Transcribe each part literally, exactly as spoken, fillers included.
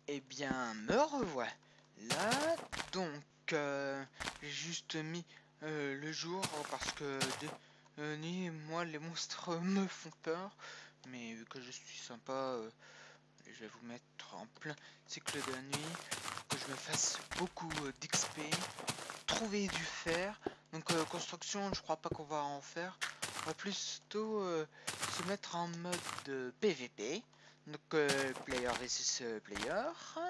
Eh bien, me revoilà. Là, donc, euh, j'ai juste mis euh, le jour parce que de euh, nuit, moi, les monstres me font peur. Mais vu que je suis sympa, euh, je vais vous mettre en plein cycle de la nuit pour que je me fasse beaucoup euh, d'X P, trouver du fer. Donc, euh, construction, je crois pas qu'on va en faire. On va plutôt euh, se mettre en mode euh, P V P. Donc, euh, player versus euh, player.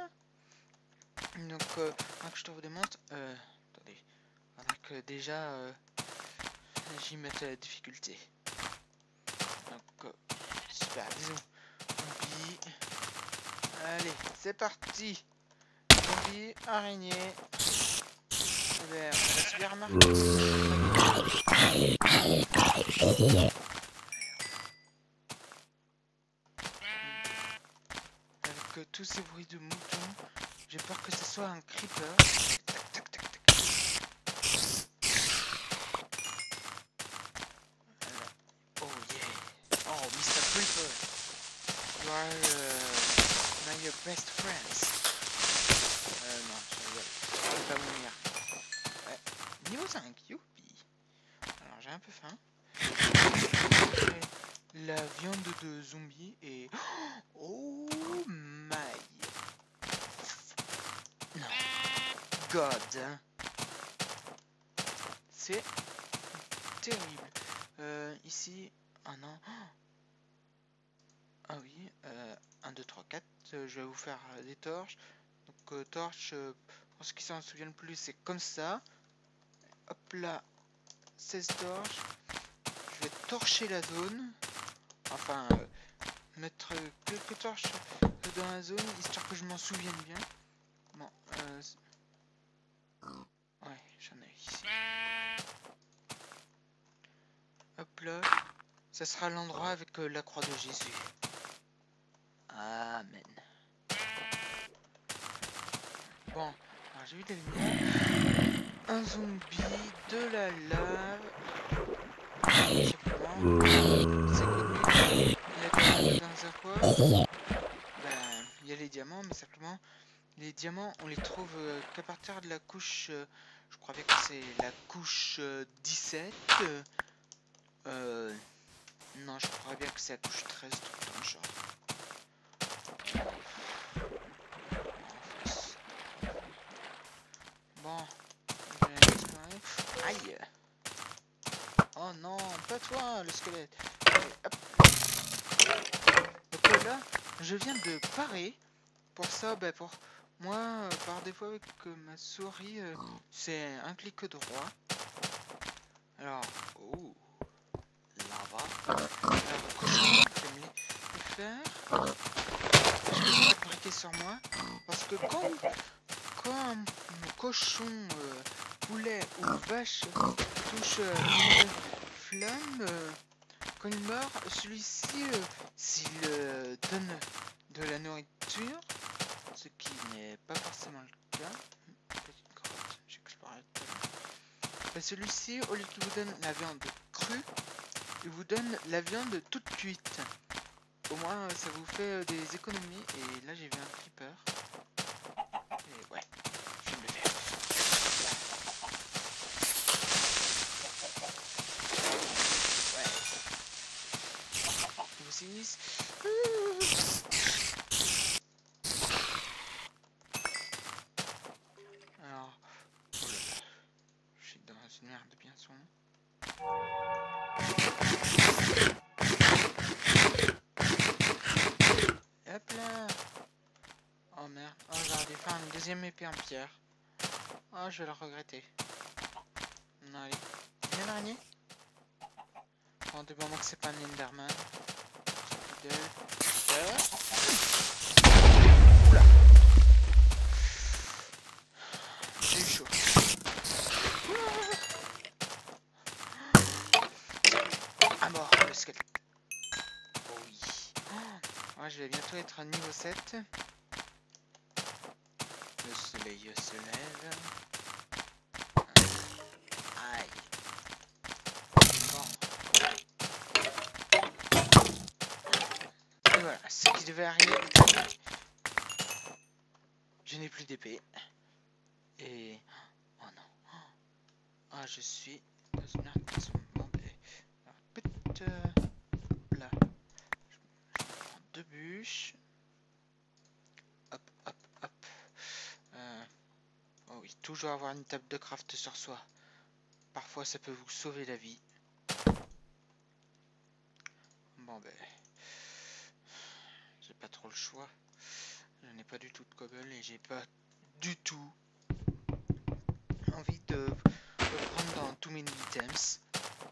Donc, euh, que je te vous démontre. Euh, attendez. Faudra que déjà euh, j'y mette la difficulté. Donc, euh, super. Disons. Zombie. Allez, c'est parti. Zombie, araignée. Vert. On va se bien remarquer. Avec euh, tous ces bruits de moutons, j'ai peur que ce soit un creeper. Tac, tac, tac, tac. Alors, oh yeah. Oh, mister Creeper. You are uh, my best friends. Euh, non, je rigole. Je vais pas mourir. Ouais. Niveau cinq, youpi. Alors, j'ai un peu faim. La viande de zombie et... Oh my... Non. God. C'est terrible. Euh, ici... Ah non. Ah oui. Euh, un, deux, trois, quatre. Euh, je vais vous faire euh, des torches. Donc euh, torche, euh, pour ceux qui s'en souviennent plus, c'est comme ça. Hop là. seize torches. Je vais torcher la zone. Enfin, euh, mettre quelques torches dans la zone, histoire que je m'en souvienne bien. Bon, euh... ouais, j'en ai ici. Hop là. Ça sera l'endroit avec euh, la croix de Jésus. Amen. Bon, alors j'ai vu des lumières. Un zombie, de la lave. Simplement. C'est connu. Il a gagné dans un quoi. Ben, il y a les diamants, mais simplement, les diamants, on les trouve euh, qu'à partir de la couche, euh, je crois bien que c'est la couche euh, dix-sept. Euh, euh, non, je crois bien que c'est la couche treize, tout le temps, genre. Bon, aïe. Oh non, pas toi, le squelette. Allez, hop. Donc là, je viens de parer. Pour ça, bah, pour moi, euh, par défaut avec euh, ma souris, euh, c'est un clic droit. Alors, oh, lava. Alors, je vais le faire. Je vais pas briquer sur moi. Parce que quand, quand un cochon, euh, poulet ou vache touche euh, une flamme, euh, quand il meurt, celui-ci, euh, s'il euh, donne de la nourriture, ce qui n'est pas forcément le cas. Petite grotte, j'explorerai tout à l'heure. Ben, celui-ci, au lieu qu'il vous donne la viande crue, il vous donne la viande toute cuite. Au moins, ça vous fait des économies. Et là, j'ai vu un creeper. Et ouais, je vais me le faire. Ouais. Niveau six. Alors, oh là là, je suis dans une merde bien son. Hop là. Oh merde, oh j'aurais dû faire une deuxième épée en pierre. Oh, je vais le regretter. Non, allez, viens l'araignée. Bon, du moment que c'est pas un Enderman. Deux, deux. Oula. J'ai eu chaud. Ah mort, le squelette. Oh oui. Oh, ouais, je vais bientôt être à niveau sept. Le soleil se lève. Aïe. Bon. Et voilà, ce qui devait arriver. je n'ai plus d'épée. Et... Oh non. Ah, je suis dans une merde en ce moment. Alors, peut-être... Euh, là. Je, je prends deux bûches. Hop, hop, hop. Euh, oh oui, toujours avoir une table de craft sur soi. Parfois, ça peut vous sauver la vie. Bon, ben... J'ai pas trop le choix. Je n'ai pas du tout de cobble et j'ai pas du tout envie de, de prendre dans too many items.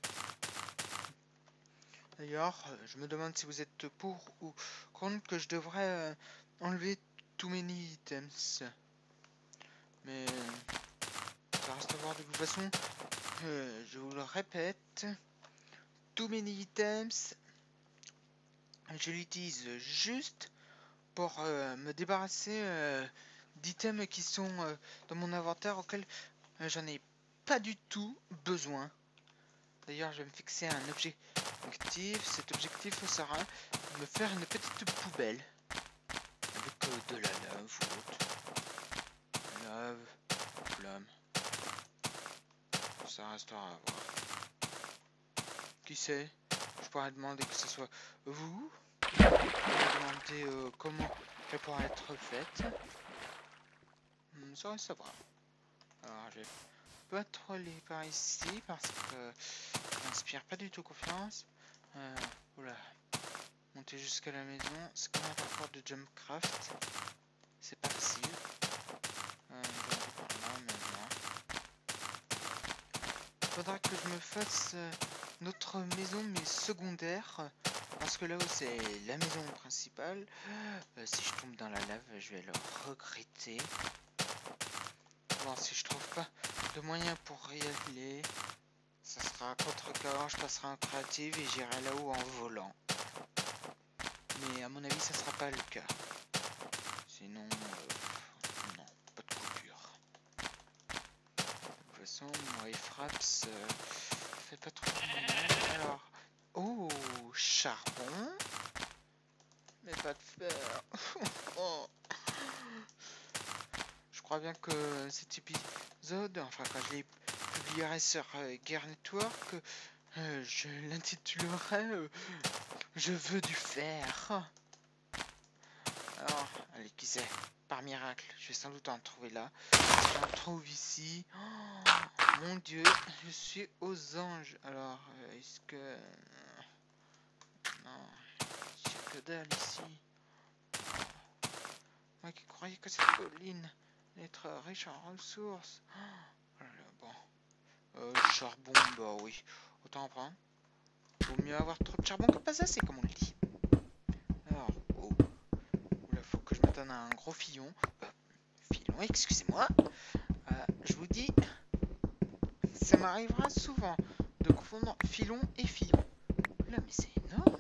D'ailleurs, je me demande si vous êtes pour ou contre que je devrais euh, enlever too many items. Mais ça reste à voir de toute façon. Euh, je vous le répète, too many items, je l'utilise juste pour euh, me débarrasser euh, d'items qui sont euh, dans mon inventaire auxquels euh, j'en ai pas du tout besoin. D'ailleurs, je vais me fixer un objectif. Cet objectif sera de me faire une petite poubelle avec euh, de la lave ou autre. Lave, flamme. Ça restera à voir. Qui sait? Je pourrais demander que ce soit vous. Je pourrais demander euh, comment elle pourra être faite. Hmm, ça reste à voir. Alors, je vais pas trop aller par ici parce que ça m'inspire pas du tout confiance. Euh, oula. Monter jusqu'à la maison, c'est comme un parcours de Jumpcraft. C'est pas facile. Euh, je vais aller par là maintenant. Faudra que je me fasse euh, notre maison mais secondaire. Parce que là où c'est la maison principale, euh, si je tombe dans la lave, je vais le regretter. Bon, si je trouve pas de moyen pour y aller, ça sera contre-cœur, je passerai en créative et j'irai là-haut en volant. Mais à mon avis, ça sera pas le cas. Sinon, euh, non, pas de coupure. De toute façon, moi, fraps euh, fait pas trop mal. Alors, oh, charbon. Mais pas de fer. Oh. Je crois bien que cet épisode, enfin quand je l'ai publierai sur euh, Gear Network, euh, je l'intitulerai euh, Je veux du fer. Alors, allez, qui sait, par miracle, je vais sans doute en trouver là. Si j'en trouve ici, oh, mon dieu, je suis aux anges. Alors, euh, est-ce que... Non, j'ai que dalle ici. Moi qui croyais que cette colline allait être riche en ressources. Oh là là, bon. Euh, charbon, bah oui, autant en prendre. Vaut mieux avoir trop de charbon que pas assez, comme on le dit. Alors, oh. Oula, faut que je m'attende à un gros filon. Euh, filon, excusez-moi. Euh, je vous dis, ça m'arrivera souvent de confondre filon et filon. Là, mais c'est énorme.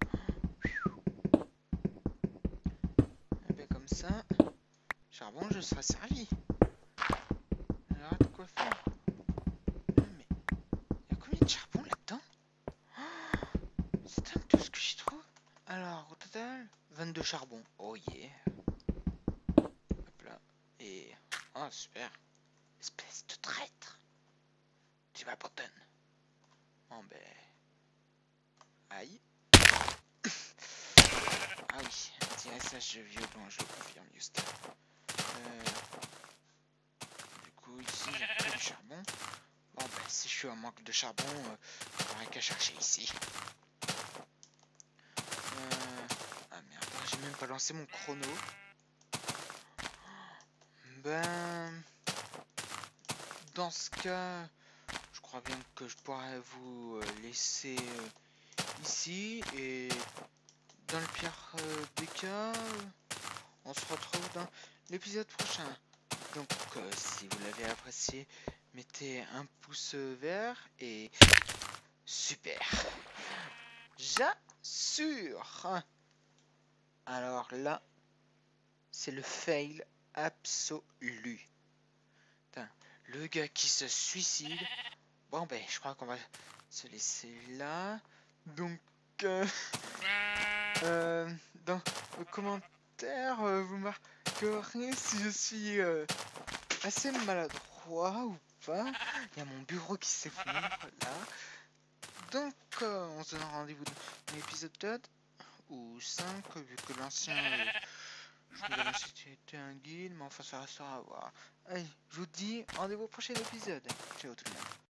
Et bien comme ça, charbon, je serai servi. Alors, de quoi faire? Mais il y a combien de charbon là-dedans? C'est dingue tout ce que j'y trouve. Alors, au total, vingt-deux charbons. Oh yeah. Hop là. Et... Oh, super. Espèce de traître. Tu m'abandonnes. Oh ben... Aïe. Ah oui, tirage violent, je le confirme, juste. Euh, du coup, ici, j'ai que du charbon. Bon, ben, si je suis en manque de charbon, euh, il faudrait qu'à chercher ici. Euh, ah merde, j'ai même pas lancé mon chrono. Ben... Dans ce cas, je crois bien que je pourrais vous laisser ici. Et dans le pire des cas, on se retrouve dans l'épisode prochain. Donc, euh, si vous l'avez apprécié, mettez un pouce vert et super. J'assure. Alors là, c'est le fail absolu. Putain, le gars qui se suicide. Bon ben, je crois qu'on va se laisser là. Donc, euh, euh, dans les commentaires, euh, vous marquez m'améliorer si je suis euh, assez maladroit ou pas. Il y a mon bureau qui s'effondre là. Donc, euh, on se donne rendez-vous dans l'épisode quatre ou cinq, vu que l'ancien, euh, je me demande si c'était un guide, mais enfin ça restera à voir. Allez, je vous dis rendez-vous au prochain épisode. Ciao tout le monde.